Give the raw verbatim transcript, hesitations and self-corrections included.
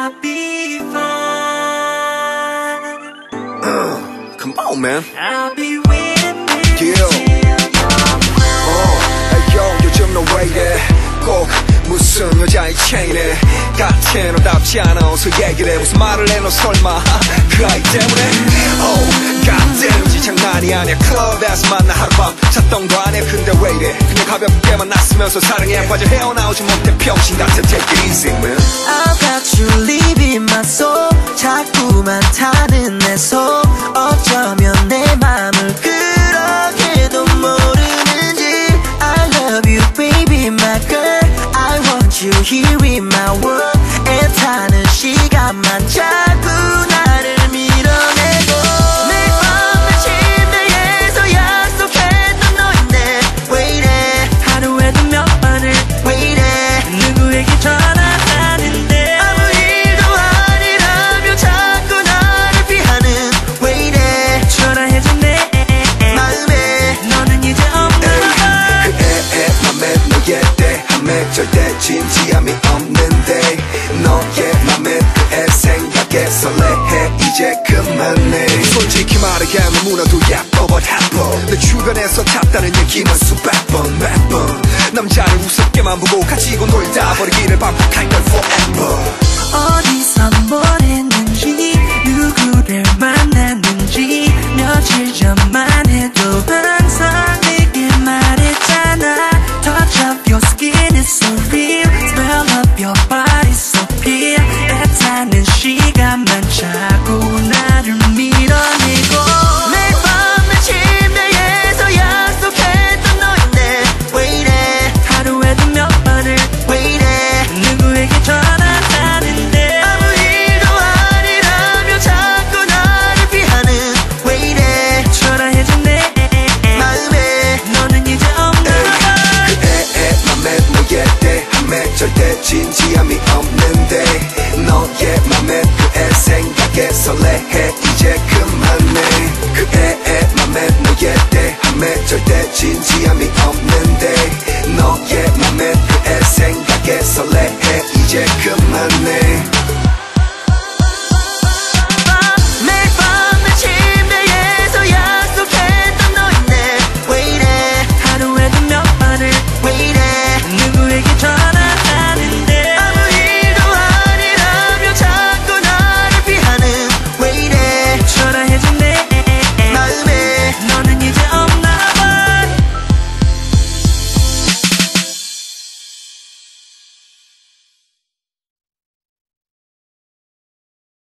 I'll be fine. uh, Come on, man. I'll be waiting with you Yeah. till you're mine. 어, 에이요, 요즘 너 왜 이래? 꼭 무슨 여자의 체인에 같은 너답지 않아 어서 얘기를 해. 무슨 말을 해 너 설마 그 아이 때문에? Oh, goddamn 장난이 아니야. 클럽에서 만나 하룻밤 잤던 거 아니야. 근데 왜 이래? 그냥 가볍게 만났으면서 사랑에 빠져 헤어나오지 못해 병신 같은 take it easy man. I've got you leaving my soul. 자꾸만 타는 내 손. 어쩌면 내 맘을 그렇게도 모르는지. I love you baby my girl. I want you here in my world. 애타는 시간만 자꾸 나를 밀어내고. 매일 밤 내 침대에서 약속했던 너인데 왜 이래? 하루에도 몇 번을 왜 이래? 누구에게 전화하는데 아무 일도 아니라며 자꾸 나를 피하는 왜 이래? 초라해져 내 마음에 너는 이제 없는 걸. 그 애애 맘에 너의 대함에 절대 진지함이 없는데 너의 맘에 그애 생각에 설레해 이제 그만해. 솔직히 말해 너무나도 예뻐 but happen. 내 주변에서 탔다는 얘기만 수백 번 몇 번. 남자를 우습게만 보고 가지고 놀다 버리기를 반복할 걸 forever. 어디서 뭘 했는지 누구를 만났는지 며칠 전만 해도 항상 내게 말했잖아. Touch of your skin is so real.